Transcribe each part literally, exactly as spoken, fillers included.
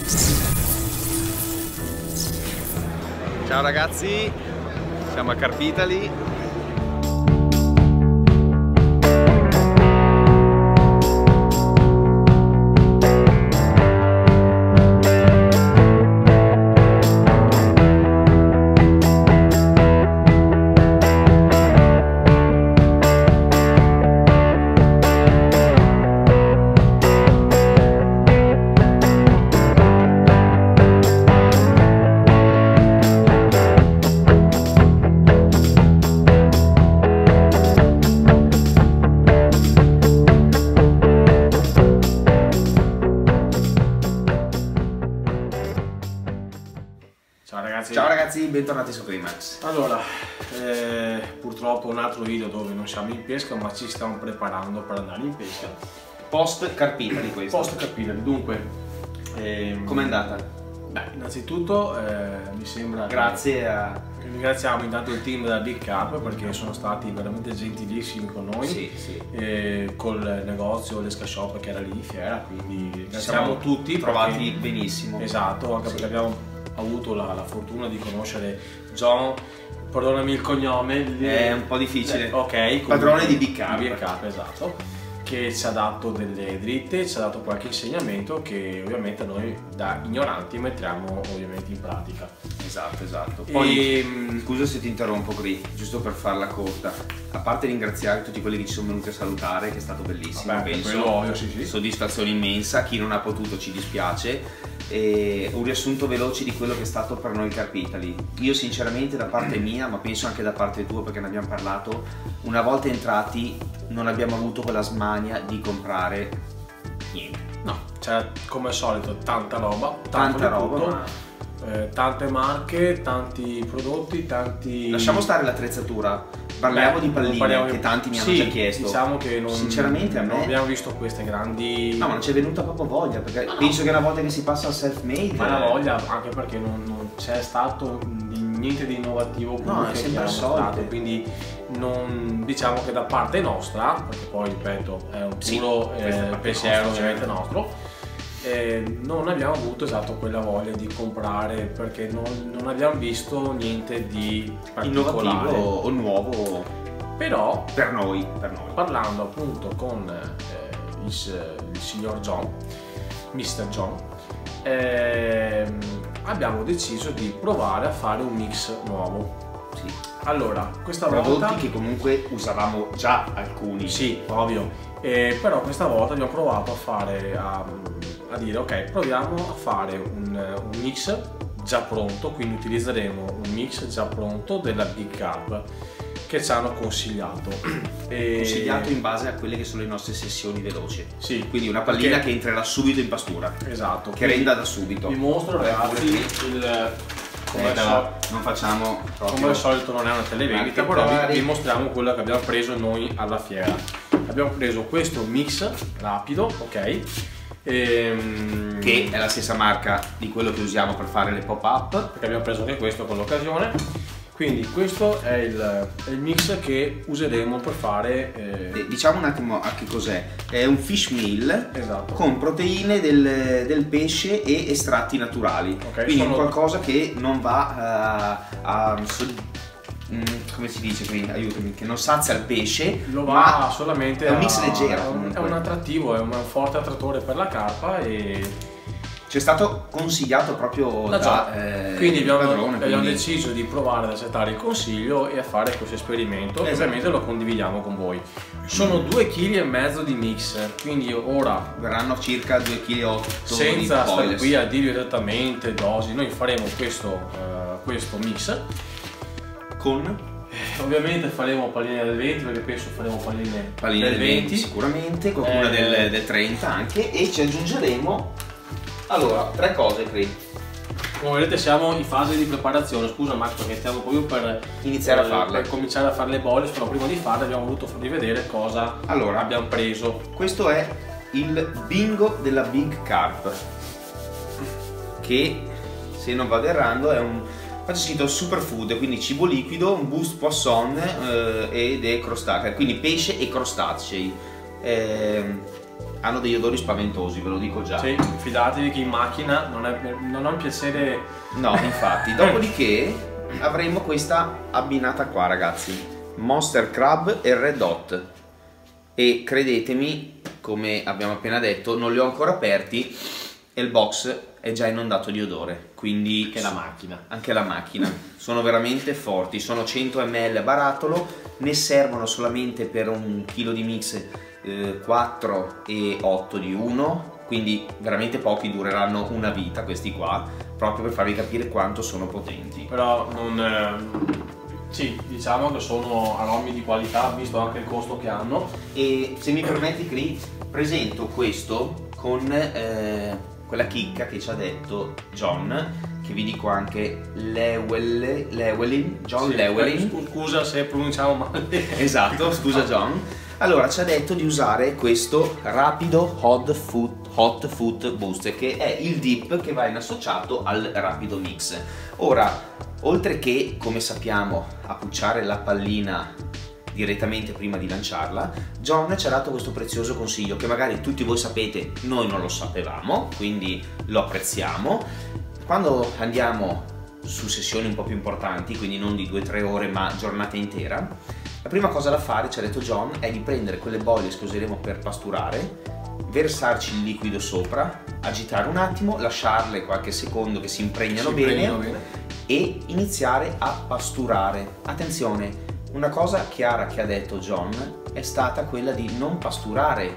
Ciao ragazzi, siamo a Carpitali. Ciao ragazzi. Ciao ragazzi, bentornati su Climax. Allora, eh, purtroppo un altro video dove non siamo in pesca, ma ci stiamo preparando per andare in pesca. Post Carpitali questo. Post Carpitali, dunque. Ehm, Com'è andata? Beh, innanzitutto eh, mi sembra... Grazie a... Ringraziamo intanto il team della Big Carp perché sono stati veramente gentilissimi con noi. Sì, sì. Eh, col negozio l'Esca Shop che era lì in fiera, quindi ringraziamo siamo tutti. Trovati perché, benissimo. Esatto, anche sì. perché abbiamo avuto la, la fortuna di conoscere John, perdonami il cognome, è un po' difficile. Eh, ok, padrone di Big Carp. Big Carp, esatto, che ci ha dato delle dritte, ci ha dato qualche insegnamento che ovviamente noi da ignoranti mettiamo ovviamente in pratica. Esatto, esatto. Poi, e, scusa se ti interrompo qui, giusto per farla corta. A parte ringraziare tutti quelli che ci sono venuti a salutare, che è stato bellissimo, vabbè, penso. ovvio, sì, sì. Soddisfazione immensa, chi non ha potuto ci dispiace. E un riassunto veloce di quello che è stato per noi Carpitali. Io sinceramente da parte mia, ma penso anche da parte tua perché ne abbiamo parlato, una volta entrati non abbiamo avuto quella smania di comprare niente. No, c'è come al solito tanta roba, Tanta roba, tutto, ma... eh, tante marche, tanti prodotti, tanti... Lasciamo stare l'attrezzatura, parliamo Beh, di palline parliamo che di... tanti mi hanno sì, già chiesto. Diciamo che non, sinceramente a me... non abbiamo visto queste grandi... No, ma non c'è venuta proprio voglia, perché no. penso che una volta che si passa al self-made... Ma la voglia, anche perché non, non c'è stato niente di innovativo no, è che sempre abbiamo solito. mostrato, quindi non, diciamo che da parte nostra, perché poi ripeto è un puro sì, eh, pensiero nostra, ovviamente certo. nostro, eh, non abbiamo avuto esatto quella voglia di comprare perché non, non abbiamo visto niente di particolare. Innovativo o nuovo. Però per noi, per noi. parlando appunto con eh, il, il signor John, mister John, ehm, abbiamo deciso di provare a fare un mix nuovo. Sì. Allora, questa prodotti volta... che comunque usavamo già alcuni. Sì, ovvio. Eh, però questa volta abbiamo provato a fare, a, a dire ok, proviamo a fare un, un mix già pronto, quindi utilizzeremo un mix già pronto della Big Carp che ci hanno consigliato. E... Consigliato in base a quelle che sono le nostre sessioni veloci. Sì. Quindi una pallina Perché... che entrerà subito in pastura. Esatto. Che renda da subito. Vi mostro ragazzi il... Come, eh, al non facciamo come al solito non è una televendita, però vi, vi mostriamo quello che abbiamo preso noi alla fiera. Abbiamo preso questo mix rapido, ok? Ehm... Che è la stessa marca di quello che usiamo per fare le pop-up, perché abbiamo preso anche questo con l'occasione. Quindi questo è il, è il mix che useremo per fare... Eh... Diciamo un attimo a che cos'è. È un fish meal, esatto, con proteine del, del pesce e estratti naturali. Okay, quindi sono... qualcosa che non va uh, a... Mm, come si dice qui? Aiutami, che non sazia il pesce, lo va ma solamente è un mix a, leggero. È un, è un attrattivo, è un forte attrattore per la carpa e... ci è stato consigliato proprio da, da eh, quindi abbiamo, padrone, abbiamo quindi... deciso di provare ad accettare il consiglio e a fare questo esperimento. Esatto. Ovviamente lo condividiamo con voi. Sono due chili e mezzo di mix, quindi ora verranno circa due virgola otto chili senza stare qui a dirvi esattamente dosi. Noi faremo questo, uh, questo mix con eh, ovviamente faremo palline del venti, perché penso faremo palline, palline del venti sicuramente, qualcuna eh, del, del trenta anche, e ci aggiungeremo allora tre cose qui. Come vedete siamo in fase di preparazione. Scusa Max, perché stiamo proprio per iniziare per, a farle, per cominciare a fare le bolle, però prima di farle abbiamo voluto farvi vedere cosa allora, abbiamo preso. Questo è il bingo della Big Carp, che se non vado errando è un... c'è scritto superfood, quindi cibo liquido, un boost poisson eh, ed è crostacea, quindi pesce e crostacei. Eh, hanno degli odori spaventosi, ve lo dico già. Sì, fidatevi che in macchina non è, non è un piacere. No, infatti. Dopodiché avremo questa abbinata qua, ragazzi, Monster Crab e Red Hot, e credetemi, come abbiamo appena detto, non li ho ancora aperti e il box è già inondato di odore, quindi Anche la macchina. Anche la macchina. Sono veramente forti, sono cento millilitri a barattolo, ne servono solamente per un chilo di mix eh, quattro e otto di uno, quindi veramente pochi, dureranno una vita questi qua, proprio per farvi capire quanto sono potenti. Però non... Eh... Sì, diciamo che sono aromi di qualità, visto anche il costo che hanno. E se mi permetti, Cri, presento questo con eh, quella chicca che ci ha detto John, che vi dico anche Llewellyn, Llewellyn, John sì, Llewellyn. Scusa se pronunciamo male. Esatto, scusa John. Allora, ci ha detto di usare questo rapido hot food, hot food boost, che è il dip che va in associato al rapido mix. Ora, oltre che, come sappiamo, appucciare la pallina direttamente prima di lanciarla, John ci ha dato questo prezioso consiglio che magari tutti voi sapete, noi non lo sapevamo, quindi lo apprezziamo. Quando andiamo su sessioni un po' più importanti, quindi non di due tre ore ma giornata intera, la prima cosa da fare, ci ha detto John, è di prendere quelle boiles che useremo per pasturare, versarci il liquido sopra, agitare un attimo, lasciarle qualche secondo che si impregnano, si bene, impregnano bene e iniziare a pasturare. Attenzione, una cosa chiara che ha detto John è stata quella di non pasturare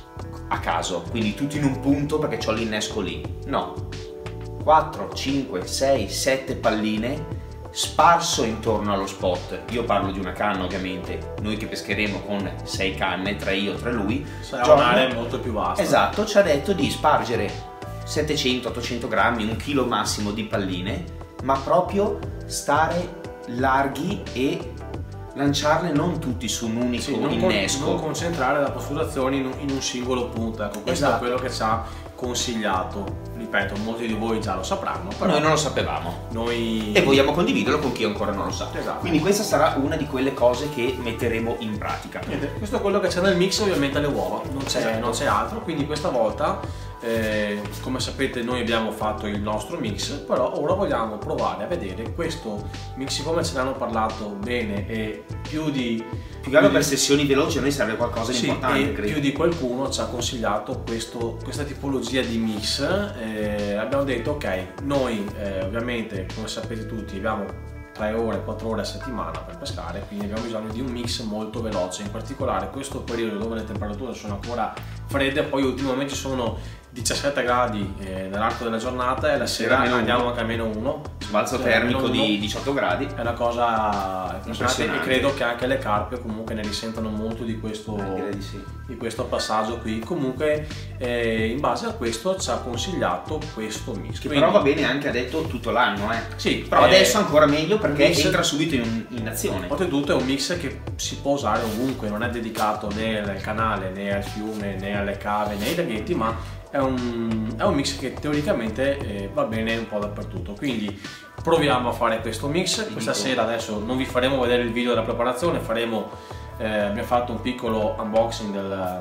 a caso, quindi tutti in un punto perché ho l'innesco lì. No, quattro, cinque, sei, sette palline sparso intorno allo spot. Io parlo di una canna, ovviamente, noi che pescheremo con sei canne, tre io, tre lui, sarà un'area molto più vasta. Esatto, ci ha detto di spargere settecento ottocento grammi, un chilo massimo di palline, ma proprio stare larghi e lanciarle non tutti su un unico sì, non innesco. Con, non concentrare la pasturazione in un, in un singolo punto. Ecco, questo esatto. è quello che ci ha consigliato. Ripeto, molti di voi già lo sapranno, però noi non lo sapevamo. Noi... E vogliamo condividerlo con chi ancora non lo sa. Esatto. Quindi questa sarà una di quelle cose che metteremo in pratica. Niente, questo è quello che c'è nel mix, ovviamente le uova, non c'è esatto. altro, quindi questa volta, eh, come sapete, noi abbiamo fatto il nostro mix, però ora vogliamo provare a vedere questo mix, siccome ce ne hanno parlato bene e più di... Più che altro per sessioni veloci a noi serve qualcosa di sì, importante, e credo. Più di qualcuno ci ha consigliato questo, questa tipologia di mix. Eh, abbiamo detto ok, noi eh, ovviamente, come sapete tutti, abbiamo tre ore, quattro ore a settimana per pescare, quindi abbiamo bisogno di un mix molto veloce, in particolare questo periodo dove le temperature sono ancora fredde, poi ultimamente ci sono diciassette gradi eh, nell'arco della giornata e la sera andiamo anche a meno uno, sbalzo cioè, termico di diciotto gradi, è una cosa impressionante e credo che anche le carpe comunque ne risentano molto di questo, eh, di, sì. di questo passaggio qui. Comunque eh, in base a questo ci ha consigliato questo mix, che quindi, però va bene anche, ha detto, tutto l'anno, eh. sì, però eh, adesso ancora meglio perché mix, entra subito in, in azione. Oltretutto è un mix che si può usare ovunque, non è dedicato né al canale né al fiume né alle cave né ai laghetti, ma È un, è un mix che teoricamente eh, va bene un po' dappertutto, quindi proviamo a fare questo mix. Questa sera adesso non vi faremo vedere il video della preparazione, faremo, eh, abbiamo fatto un piccolo unboxing del,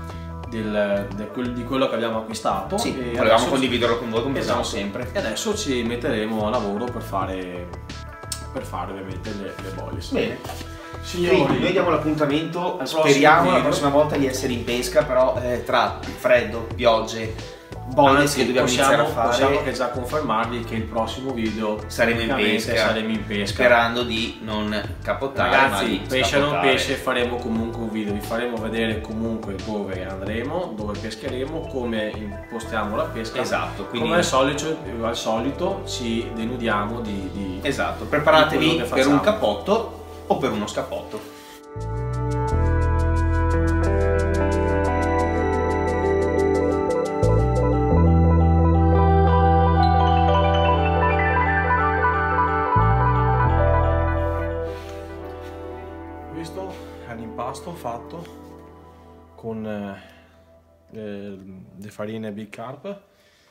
del, del, di quello che abbiamo acquistato. Sì, e volevamo condividerlo con voi come esatto, facciamo sempre. E adesso ci metteremo a lavoro per fare, per fare ovviamente le, le boiles. Bene. Signori, quindi noi diamo l'appuntamento, speriamo la prossima volta di essere in pesca, però eh, tra freddo, piogge, boiles che dobbiamo possiamo, iniziare a fare, possiamo che già confermarvi che il prossimo video saremo in pesca, saremo in pesca sperando di non capottare. Ragazzi, ma di pesce o non scapottare. pesce, faremo comunque un video, vi faremo vedere comunque dove andremo, dove pescheremo, come impostiamo la pesca. Esatto, quindi come al solito, al solito ci denudiamo di, di esatto, preparatevi di per un cappotto o per uno scappotto. Questo è l'impasto fatto con eh, le farine Big Carp.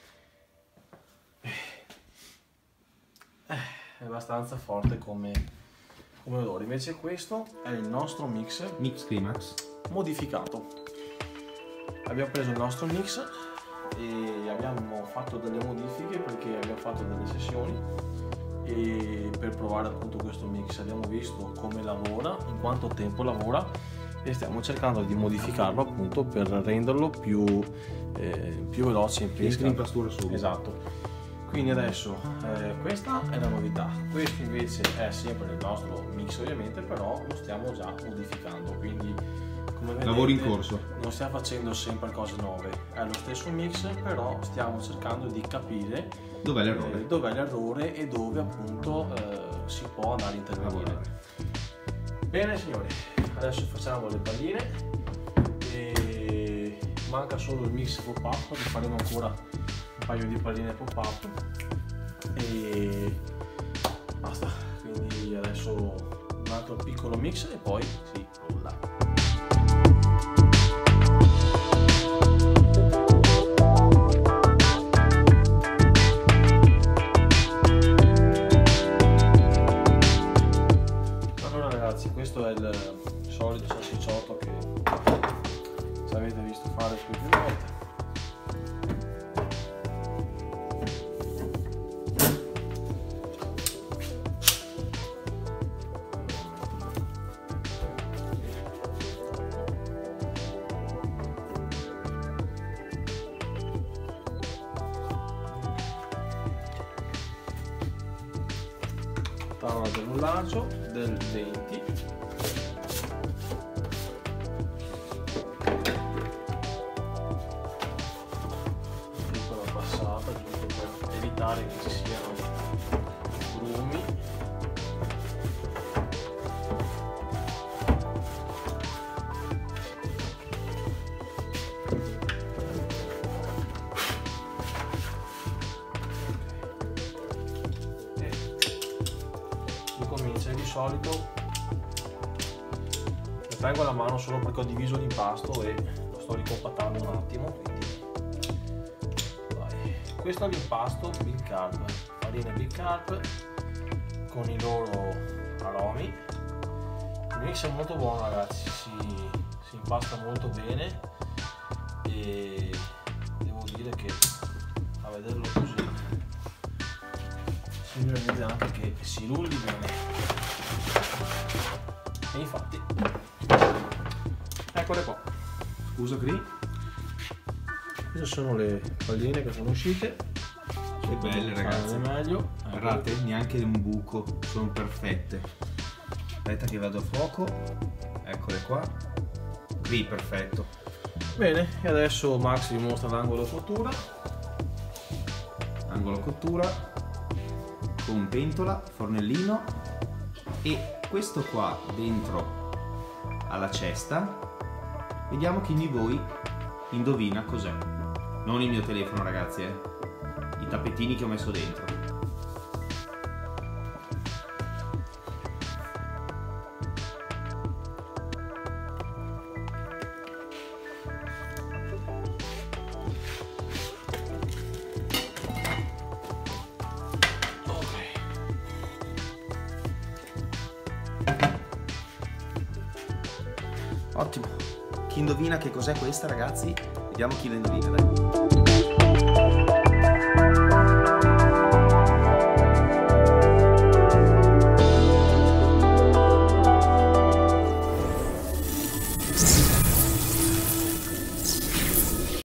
È abbastanza forte come come odore. Invece questo è il nostro mix Mix Climax modificato. abbiamo preso il nostro mix e abbiamo fatto delle modifiche perché abbiamo fatto delle sessioni e per provare appunto questo mix abbiamo visto come lavora, in quanto tempo lavora, e stiamo cercando di modificarlo appunto per renderlo più, eh, più veloce in pesca. in pastura subito. Esatto. Quindi adesso eh, questa è la novità, questo invece è sempre il nostro mix ovviamente, però lo stiamo già modificando, quindi come vedete lavoro in corso, non stiamo facendo sempre cose nuove, è lo stesso mix, però stiamo cercando di capire dov'è l'errore, eh, dov'è l'errore e dove appunto eh, si può andare a intervenire. Bene signori, adesso facciamo le palline e manca solo il mix pop up, che faremo ancora un paio di palline pop up e basta. Quindi adesso un altro piccolo mix e poi si rolla. Allora ragazzi, questo è il solito salsicciotto che ci avete visto fare più di una volta. Tavola del rollaggio del venti, piccola passata giusto per evitare che ci siano grumi. Comincia di solito mi prendo la mano solo perché ho diviso l'impasto e lo sto ricompattando un attimo, quindi vai. Questo è l'impasto bicarb, farina bicarb con i loro aromi. Il mix è molto buono ragazzi, si, si impasta molto bene e devo dire che a vederlo così si vede anche che si rulli bene. E infatti eccole qua. Scusa Cri, queste sono le palline che sono uscite, che belle ragazzi, meglio. guardate, neanche un buco, sono perfette. Aspetta che vado a fuoco, eccole qua. Cri, perfetto. Bene, e adesso Max vi mostra l'angolo cottura. Angolo cottura con pentola, fornellino, e questo qua dentro alla cesta. Vediamo chi di voi indovina cos'è. Non il mio telefono ragazzi, eh. I tappetini che ho messo dentro. Ottimo. Chi indovina che cos'è questa ragazzi? Vediamo chi lo indovina, dai.